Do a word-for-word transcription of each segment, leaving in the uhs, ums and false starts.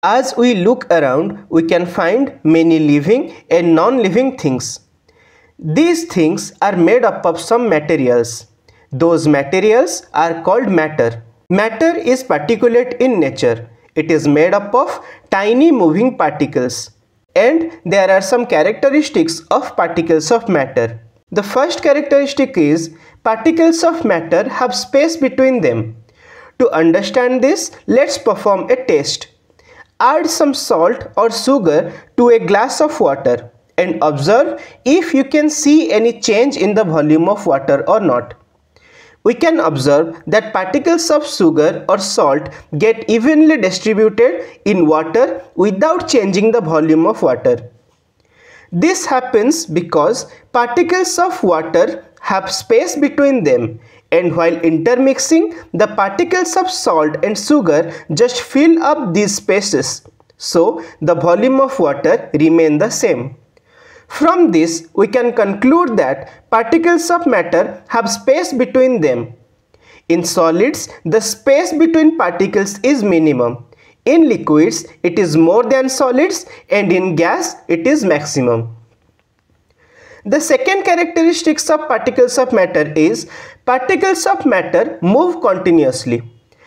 As we look around, we can find many living and non-living things. These things are made up of some materials. Those materials are called matter. Matter is particulate in nature. It is made up of tiny moving particles. And there are some characteristics of particles of matter. The first characteristic is particles of matter have space between them. To understand this, let's perform a test. Add some salt or sugar to a glass of water and observe if you can see any change in the volume of water or not. We can observe that particles of sugar or salt get evenly distributed in water without changing the volume of water. This happens because particles of water have space between them, and while intermixing, the particles of salt and sugar just fill up these spaces, so the volume of water remains the same. From this, we can conclude that particles of matter have space between them. In solids, the space between particles is minimum. In liquids, it is more than solids, and in gas, it is maximum. The second characteristics of particles of matter is particles of matter move continuously.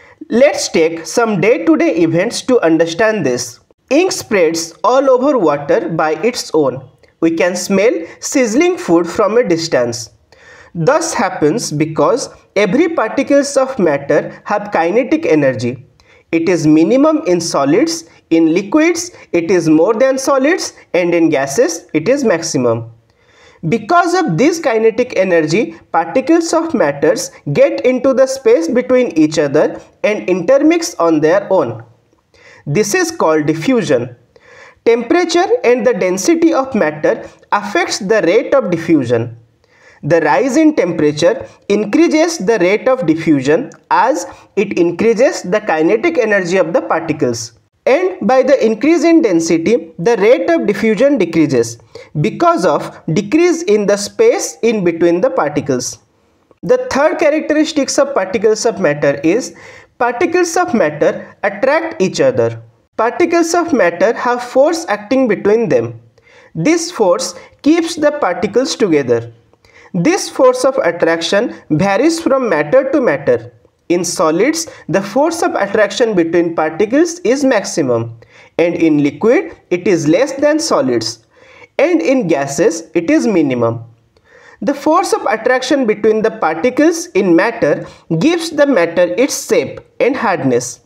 Let's take some day-to-day events to understand this. Ink spreads all over water by its own. We can smell sizzling food from a distance. Thus happens because every particles of matter have kinetic energy. It is minimum in solids, in liquids it is more than solids, and in gases it is maximum. Because of this kinetic energy, particles of matters get into the space between each other and intermix on their own. This is called diffusion. Temperature and the density of matter affects the rate of diffusion. The rise in temperature increases the rate of diffusion as it increases the kinetic energy of the particles. And by the increase in density, the rate of diffusion decreases because of decrease in the space in between the particles. The third characteristics of particles of matter is particles of matter attract each other. Particles of matter have force acting between them. This force keeps the particles together. This force of attraction varies from matter to matter. In solids, the force of attraction between particles is maximum, and in liquid, it is less than solids, and in gases, it is minimum. The force of attraction between the particles in matter gives the matter its shape and hardness.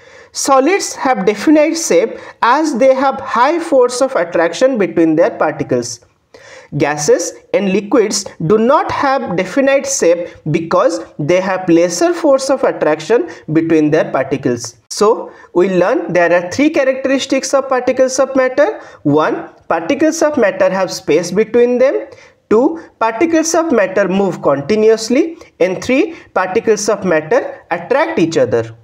Solids have definite shape as they have high force of attraction between their particles. Gases and liquids do not have definite shape because they have lesser force of attraction between their particles. So, we learn there are three characteristics of particles of matter. one. Particles of matter have space between them. two. Particles of matter move continuously. And three. Particles of matter attract each other.